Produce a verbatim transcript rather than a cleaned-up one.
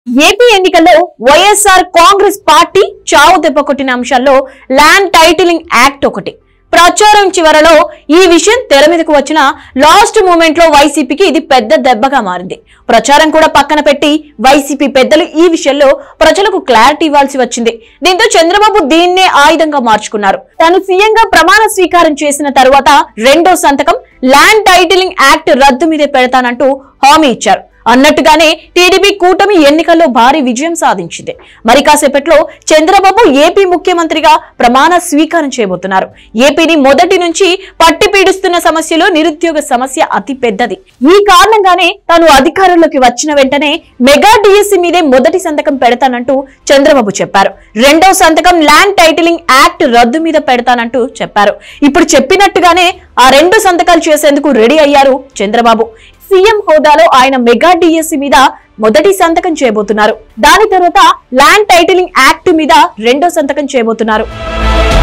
AP ఎన్నికల్లో YSR Congress party చావు దెబ్బ కొట్టిన అంశాల్లో ల్యాండ్ టైటిలింగ్ యాక్ట్ ఒకటి. ప్రచారం చివరలో ఈ విషయం తెర మీదకు వచ్చిన లాస్ట్ మూమెంట్ లో వైసీపీకి ఇది పెద్ద దెబ్బగా మారింది. ప్రచారం కూడా పక్కన పెట్టి వైసీపీ పెద్దలు ఈ విషయంలో ప్రజలకు క్లారిటీ ఇవ్వాల్సి వచ్చింది. దీంతో చంద్రబాబు దీన్నే ఆయుధంగా మార్చుకున్నారు. తాను సీఎంగా ప్రమాణ స్వీకారం చేసిన తరువాత రెండో సంతకం ల్యాండ్ టైటిలింగ్ యాక్ట్ రద్దు మీదే పెడతానంటూ హామీ ఇచ్చారు. అన్నట్టుగానే టీడీపీ కూటమి ఎన్నికల్లో భారీ విజయం సాధించింది. మరి కాసేపట్లో చంద్రబాబు ఏపీ ముఖ్యమంత్రిగా ప్రమాణ స్వీకారం చేయబోతున్నారు. ఏపీని మొదటి నుంచి పట్టి పీడిస్తున్న సమస్యలో నిరుద్యోగ సమస్య అతి పెద్దది. ఈ కారణంగానే తాను అధికారంలోకి వచ్చిన వెంటనే మెగా డిఎస్సి మీదే మొదటి సంతకం పెడతానంటూ చంద్రబాబు చెప్పారు. రెండో సంతకం ల్యాండ్ టైటిలింగ్ యాక్ట్ రద్దు మీద పెడతానంటూ చెప్పారు. ఇప్పుడు చెప్పినట్టుగానే ఆ రెండు సంతకాలు చేసేందుకు రెడీ అయ్యారు చంద్రబాబు. సీఎం హోదాలో ఆయన మెగా డిఎస్సి మీద మొదటి సంతకం చేయబోతున్నారు. దాని తర్వాత ల్యాండ్ టైటిలింగ్ యాక్ట్ మీద రెండో సంతకం చేయబోతున్నారు.